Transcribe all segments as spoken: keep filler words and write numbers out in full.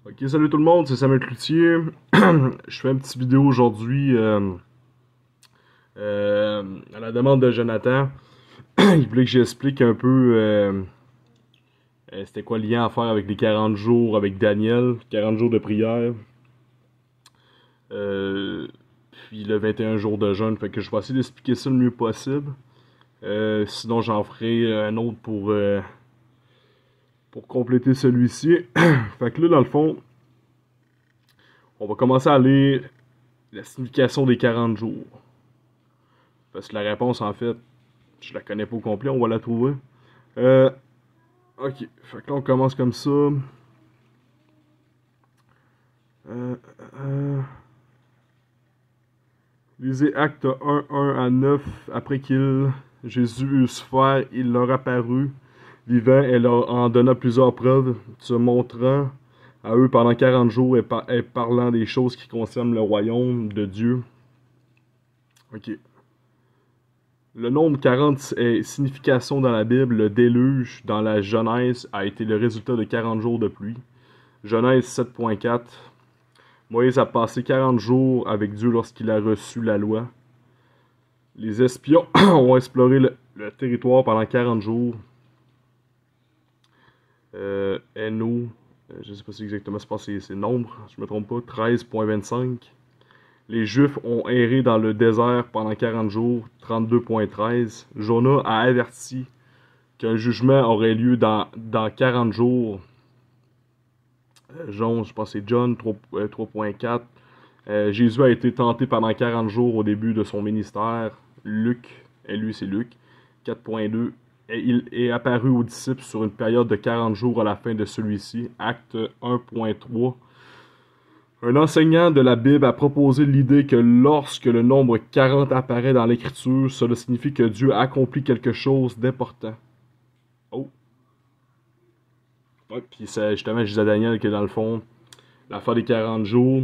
Ok, salut tout le monde, c'est Samuel Cloutier. Je fais une petite vidéo aujourd'hui euh, euh, à la demande de Jonathan. Il voulait que j'explique un peu euh, euh, c'était quoi le lien à faire avec les quarante jours avec Daniel, quarante jours de prière, euh, puis le vingt et un jours de jeûne. Fait que je vais essayer d'expliquer ça le mieux possible. Euh, sinon, j'en ferai un autre pour, euh, pour compléter celui-ci. Fait que là, dans le fond, on va commencer à lire la signification des quarante jours. Parce que la réponse, en fait, je la connais pas au complet, on va la trouver. Euh, ok, fait que là, on commence comme ça. Euh, euh, lisez Actes un, un à neuf. Après qu'il, Jésus eut souffert, il leur apparut, vivant, et leur en donna plusieurs preuves, se montrant à eux pendant quarante jours et, par et parlant des choses qui concernent le royaume de Dieu. Ok. Le nombre quarante est signification dans la Bible. Le déluge dans la Genèse a été le résultat de quarante jours de pluie. Genèse sept point quatre. Moïse a passé quarante jours avec Dieu lorsqu'il a reçu la loi. Les espions ont exploré le, le territoire pendant quarante jours. Euh, Eno, euh, je ne sais pas si exactement c'est c'est nombre, je me trompe pas, treize point vingt-cinq. Les Juifs ont erré dans le désert pendant quarante jours, trente-deux point treize. Jonah a averti qu'un jugement aurait lieu dans, dans quarante jours. Euh, John, je pense que c'est John, trois point quatre. Euh, Jésus a été tenté pendant quarante jours au début de son ministère. Luc, et lui c'est Luc, quatre point deux. Et il est apparu aux disciples sur une période de quarante jours à la fin de celui-ci. Acte un point trois. Un enseignant de la Bible a proposé l'idée que lorsque le nombre quarante apparaît dans l'Écriture, cela signifie que Dieu a accompli quelque chose d'important. Oh. Ouais, puis justement, je disais à Daniel que dans le fond, l'affaire des quarante jours,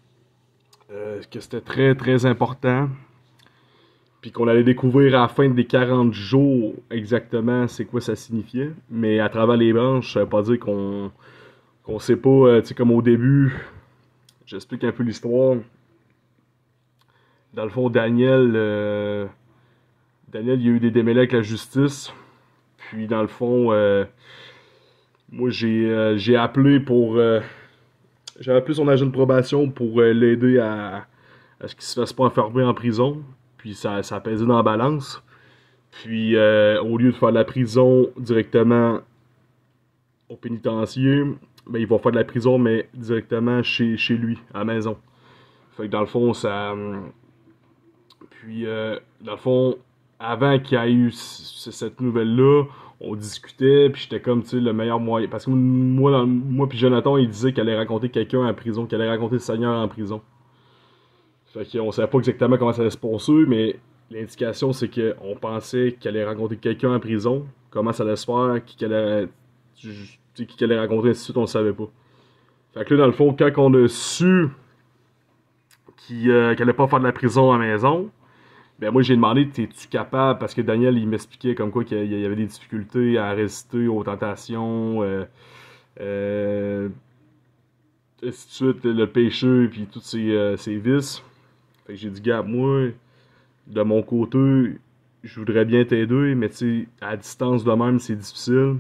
euh, que c'était très très important, puis qu'on allait découvrir à la fin des quarante jours exactement c'est quoi ça signifiait. Mais à travers les branches, ça veut pas dire qu'on qu'on sait pas, euh, tu sais, comme au début, j'explique un peu l'histoire. Dans le fond, Daniel, euh, Daniel, il y a eu des démêlés avec la justice. Puis dans le fond, euh, moi j'ai euh, j'ai appelé pour. Euh, j'ai appelé son agent de probation pour euh, l'aider à, à ce qu'il se fasse pas enfermer en prison. Puis ça, ça a pesé dans la balance. Puis euh, au lieu de faire de la prison directement au pénitencier, ben, il va faire de la prison, mais directement chez, chez lui, à la maison. Fait que dans le fond, ça. Puis, euh, dans le fond, avant qu'il y ait eu cette nouvelle-là, on discutait, puis j'étais comme, tu sais, le meilleur moyen. Parce que moi, dans, moi puis Jonathan, il disait qu'elle allait raconter quelqu'un en prison, qu'elle allait raconter le Seigneur en prison. Fait qu'on savait pas exactement comment ça allait se passer, mais l'indication, c'est qu'on pensait qu'elle allait rencontrer quelqu'un en prison, comment ça allait se faire, qui qu'elle allait, qui qu'elle allait rencontrer, ainsi de suite, on le savait pas. Fait que là, dans le fond, quand on a su qu'il, euh, qu'elle allait pas faire de la prison à la maison, ben moi j'ai demandé, t'es-tu capable, parce que Daniel il m'expliquait comme quoi qu'il y avait des difficultés à résister aux tentations, euh, euh, ainsi de suite, le péché, puis tous ces, euh, ces vices. Fait que j'ai dit, gars, moi, de mon côté, je voudrais bien t'aider, mais tu sais, à distance de même, c'est difficile.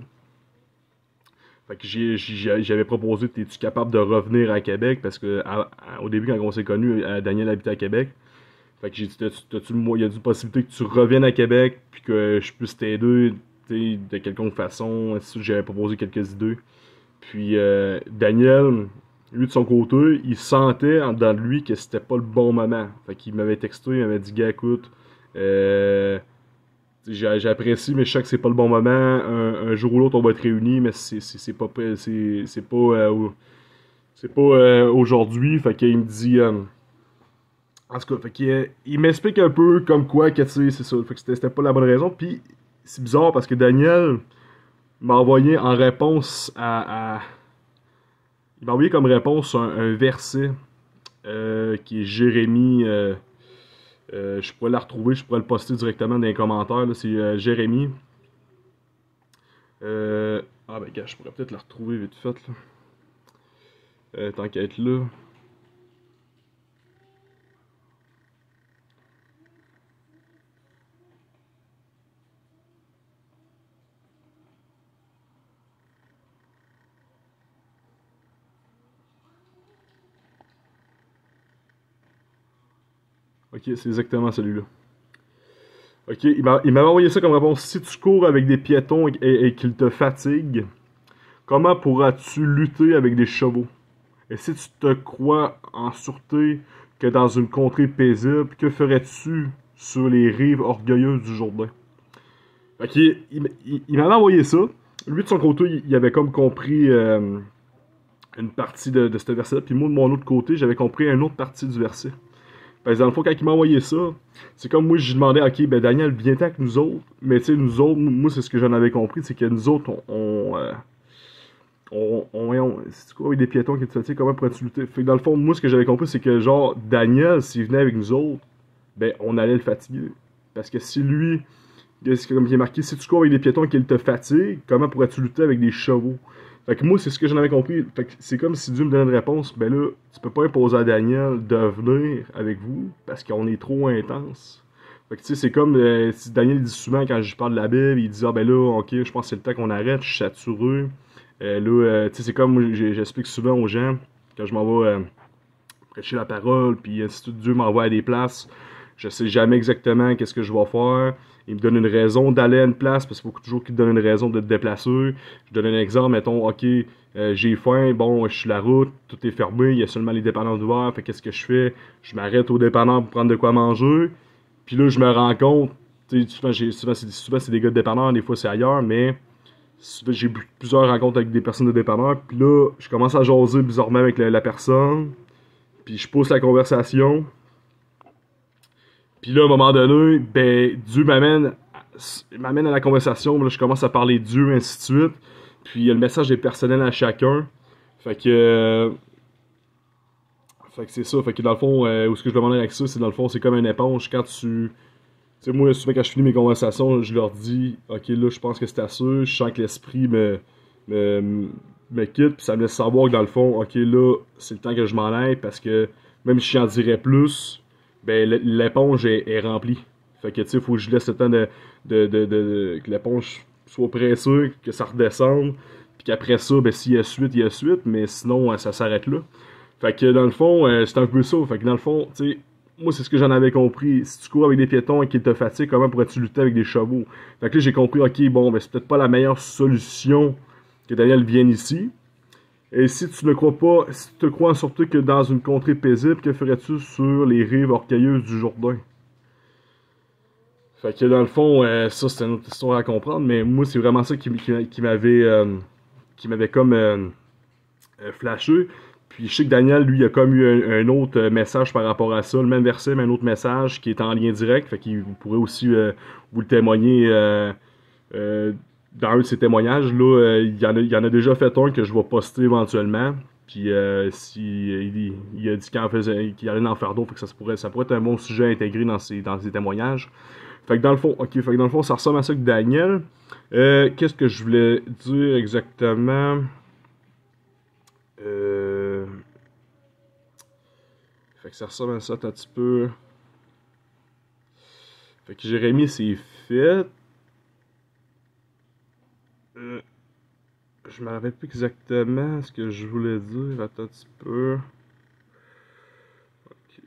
Fait que j'ai, j'ai, j'avais proposé, t'es-tu capable de revenir à Québec, parce que à, à, au début, quand on s'est connus, Daniel habitait à Québec. Fait que j'ai dit, t'as-tu le moyen, y a une possibilité que tu reviennes à Québec, puis que je puisse t'aider, de quelconque façon. J'avais proposé quelques idées. Puis euh, Daniel, lui de son côté, il sentait en dedans de lui que c'était pas le bon moment. Fait qu'il m'avait texté, il m'avait dit, gars, écoute, euh, j'apprécie, mais je sais que c'est pas le bon moment. Un, un jour ou l'autre, on va être réunis, mais c'est, c'est, c'est pas, c'est, c'est pas, euh, c'est pas euh, aujourd'hui. Fait qu'il me dit. Euh, En tout cas, fait qu'il il m'explique un peu comme quoi que tu sais, c'est ça. Fait que c'était c'était pas la bonne raison. Puis c'est bizarre parce que Daniel m'a envoyé en réponse à. à- il m'a envoyé comme réponse un, un verset euh, qui est Jérémie. Euh, euh, je pourrais la retrouver, je pourrais le poster directement dans les commentaires. Là, c'est euh, Jérémie. Euh, ah ben gars, je pourrais peut-être la retrouver vite fait là. Euh, tant qu'à être là. Ok, c'est exactement celui-là. Ok, il m'a- il m'avait envoyé ça comme réponse. Si tu cours avec des piétons et, et- et qu'ils te fatiguent, comment pourras-tu lutter avec des chevaux? Et si tu te crois en sûreté que dans une contrée paisible, que ferais-tu sur les rives orgueilleuses du Jourdain? Fait qu'il il, il- il m'avait envoyé ça. Lui, de son côté, il, il avait comme compris euh, une partie de, de ce verset-là. Puis moi, de mon autre côté, j'avais compris une autre partie du verset. Parce que dans le fond, quand il m'a envoyé ça, c'est comme moi, je lui demandais, ok, ben Daniel, viens avec nous autres. Mais tu sais, nous autres, moi, c'est ce que j'en avais compris, c'est que nous autres, on. on, euh, on, on, on c'est quoi, avec des piétons qui te fatiguent, comment pourrais-tu lutter? Fait que dans le fond, moi, ce que j'avais compris, c'est que genre, Daniel, s'il venait avec nous autres, ben, on allait le fatiguer. Parce que si lui, c'est comme il est marqué, si tu cours avec des piétons et qu'ils te fatiguent, comment pourrais-tu lutter avec des chevaux? Fait que moi, c'est ce que j'en avais compris. Fait que c'est comme si Dieu me donnait une réponse. Ben là, tu peux pas imposer à Daniel de venir avec vous parce qu'on est trop intense. Fait que tu sais, c'est comme euh, si Daniel dit souvent quand je parle de la Bible, il dit ah ben là, ok, je pense que c'est le temps qu'on arrête, je suis saturé. Euh, là, euh, tu sais, c'est comme moi, j'explique souvent aux gens quand je m'en vais euh, prêcher la parole, puis ainsi de suite, Dieu m'envoie à des places. Je sais jamais exactement qu'est-ce que je vais faire. Il me donne une raison d'aller à une place, parce qu'il faut toujours qu'il te donne une raison de te déplacer. Je donne un exemple, mettons, ok, euh, j'ai faim, bon, je suis sur la route, tout est fermé, il y a seulement les dépanneurs ouverts, fait qu'est-ce que je fais? Je m'arrête au dépanneur pour prendre de quoi manger, puis là, je me rends compte, tu sais, souvent, souvent, c'est, souvent c'est des gars de dépanneurs, des fois c'est ailleurs, mais souvent, j'ai plusieurs rencontres avec des personnes de dépanneurs, puis là, je commence à jaser bizarrement avec la, la personne, puis je pousse la conversation. Puis là, à un moment donné, ben, Dieu m'amène m'amène à la conversation. Là, je commence à parler de Dieu, ainsi de suite. Puis le message est personnel à chacun. Fait que. Euh, fait que c'est ça. Fait que dans le fond, euh, où ce que je demandais avec ça, c'est dans le fond, c'est comme une éponge. Quand tu. Tu sais, moi, souvent, quand je finis mes conversations, je leur dis, ok, là, je pense que c'est assez. Je sens que l'esprit me, me, me quitte. Puis ça me laisse savoir que dans le fond, ok, là, c'est le temps que je m'en aille. Parce que même si j'en dirais plus, ben l'éponge est, est remplie. Fait que tu sais, il faut que je laisse le temps de, de, de, de, de que l'éponge soit pressée, que ça redescende, puis qu'après ça, ben s'il y a suite, il y a suite, mais sinon, ça s'arrête là. Fait que dans le fond, euh, c'est un peu ça. Fait que dans le fond, tu sais, moi c'est ce que j'en avais compris. Si tu cours avec des piétons et qu'ils te fatiguent, comment pourrais-tu lutter avec des chevaux? Fait que là, j'ai compris, ok, bon, ben c'est peut-être pas la meilleure solution que Daniel vienne ici. Et si tu ne crois pas, si tu te crois surtout que dans une contrée paisible, que ferais-tu sur les rives orgueilleuses du Jourdain? Fait que dans le fond, euh, ça c'est une autre histoire à comprendre, mais moi c'est vraiment ça qui, qui, qui m'avait euh, qui m'avait comme euh, euh, flashé. Puis je sais que Daniel, lui, il a comme eu un, un autre message par rapport à ça, le même verset, mais un autre message qui est en lien direct, fait qu'il pourrait aussi euh, vous le témoigner euh, euh, dans un de ses témoignages. Là, euh, il, y en a, il y en a déjà fait un que je vais poster éventuellement. Puis euh, si, il, il a dit qu'il en faisait, qu'il allait en faire d'autres, que ça pourrait, ça pourrait être un bon sujet intégré dans ses, dans ses témoignages. Fait que dans le fond, ok, fait que dans le fond, ça ressemble à ça que Daniel. Euh, Qu'est-ce que je voulais dire exactement? Euh... Fait que ça ressemble à ça un petit peu. Fait que Jérémie, c'est fait. Euh... Je me rappelle plus exactement ce que je voulais dire. Attends un petit peu. Ok.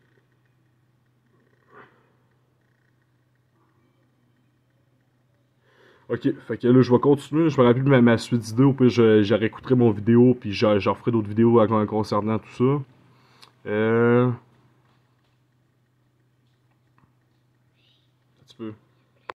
Ok, fait que là, je vais continuer. Je me rappelle plus de ma, ma suite d'idées. Puis je, je réécouterai mon vidéo. Puis j'en ferai d'autres vidéos concernant tout ça. Euh. Un petit peu.